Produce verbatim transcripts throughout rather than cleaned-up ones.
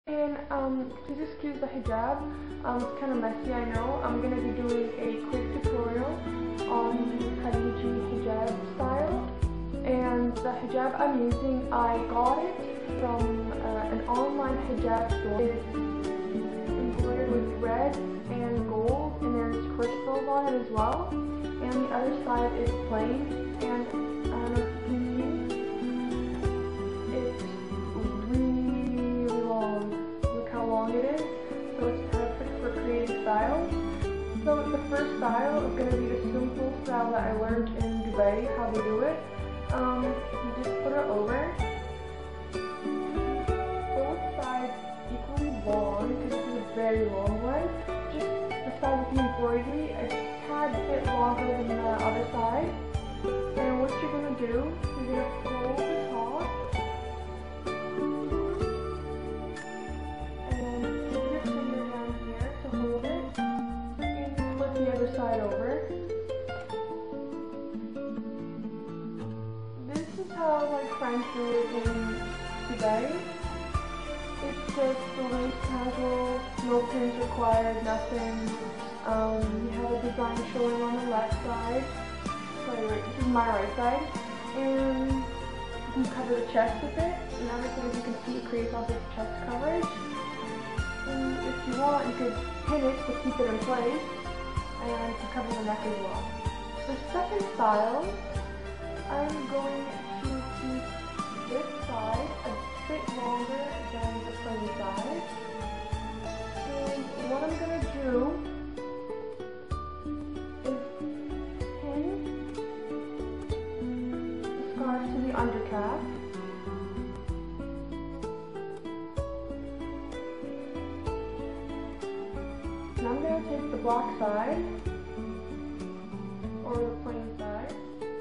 And um, please excuse the hijab. Um, it's kind of messy, I know. I'm going to be doing a quick tutorial on the Khadiji hijab style. And the hijab I'm using, I got it from uh, an online hijab store. It's embroidered with red and gold, and there's crystals on it as well. And the other side is plain. And I don't know if you can see. It's really long. Look how long it is. So it's perfect for creating styles. So the first style is going to be the simple style that I learned in Dubai, how they do it. Um, you just put it over. Both sides equally long, because this is a very long one. Just the side with the embroidery, a tad bit longer than the other side. And what you're going to do, you're going to fold the top. And keep your finger down here to hold it. And you flip the other side over. How my friends do it in Dubai. It's just the loose casual, no pins required, nothing. Um, you have a design showing on the left side. Sorry, wait, this is my right side. And you can cover the chest with it. And everything, as you can see, it creates all this chest coverage. And if you want, you could pin it to keep it in place. And to cover the neck as well. The second style, I'm going to keep this side a bit longer than the plain side. And what I'm going to do is pin the scarf to the undercalf. And I'm going to take the black side, or the plain side,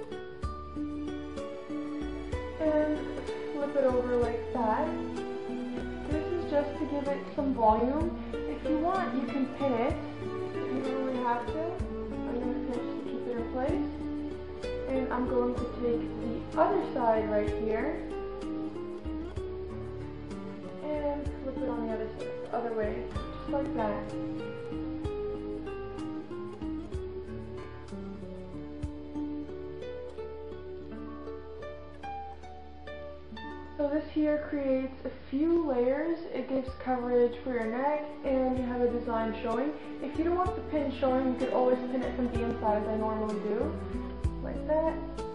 and flip it over like that. This is just to give it some volume. If you want, you can pin it. You don't really have to. I'm going to finish to keep it in place. And I'm going to take the other side right here and flip it on the other side, the other way, just like that. So this here creates a few layers. It gives coverage for your neck, and you have a design showing. If you don't want the pin showing, you could always pin it from the inside, as I normally do, like that.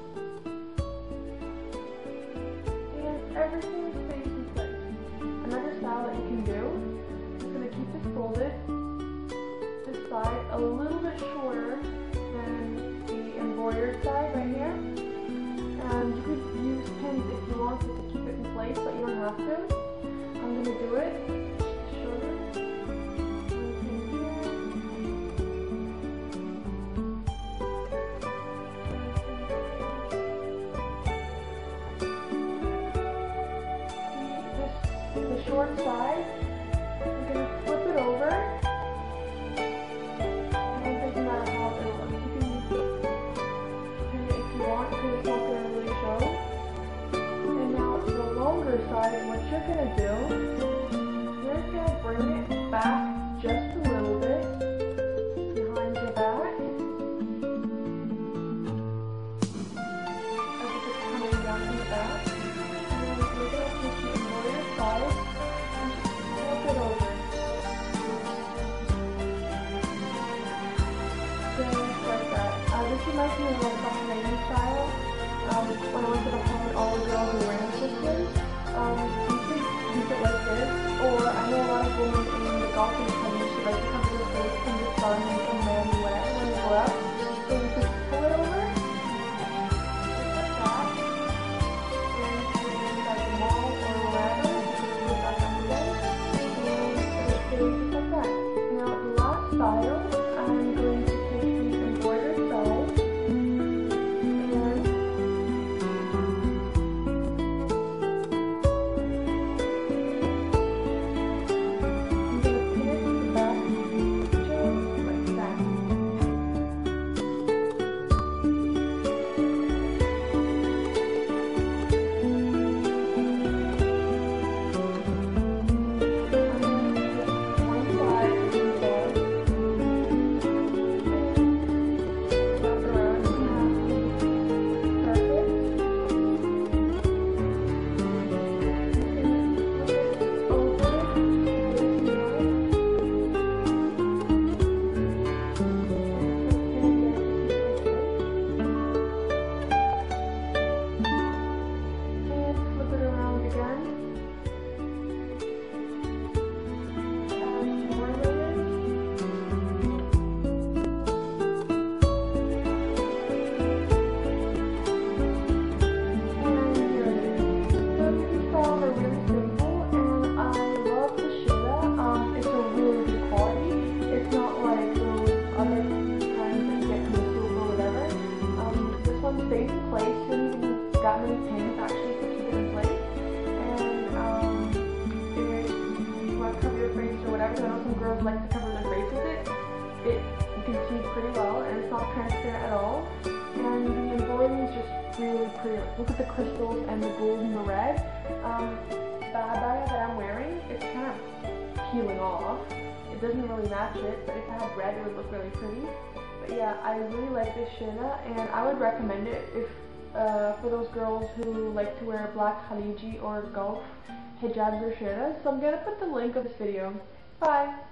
And everything stays in place. Another style that you can do is going to keep this folded, this side a little bit shorter than the embroidered side right here. And you could use pins if you want to keep it in place, but you don't have to. I'm going to do it just to show you. One pin here. See this, the short side. I'm going to flip it over. And it doesn't matter how it looks. You can use pin it if you want, because it's not going to really show. And now the longer side, and what you're going to do, you're going to bring it back just a little bit behind your back. As if it's coming down to the back. And then you're going to take the embroidered side and just flip it over. Just like that. Uh, this reminds me of like the Hawaiian style. Um, when I went to the Hawaiian, all the girls were wearing sisters. Um, you could keep it like this, or I know a lot of women in the golfing community like to cover their face from the sun and men and whatever when they go out. So you could pull it over, just like that, and put it inside the mall or wherever, you can put it back up again, and it stays just like that. Now the last style, I'm going to take the embroidered side, and I'm going to pin it to the back just like that. some girls like to cover their face with it. It you can see pretty well, and it's not transparent at all. And the embroidery is just really pretty. Look at the crystals and the gold and the red. Um, the abaya that I'm wearing, it's kind of peeling off. It doesn't really match it, but if I had red, it would look really pretty. But yeah, I really like this shirra, and I would recommend it if uh, for those girls who like to wear black khaliji or Gulf hijabs or shirras. So I'm gonna put the link of this video. Bye!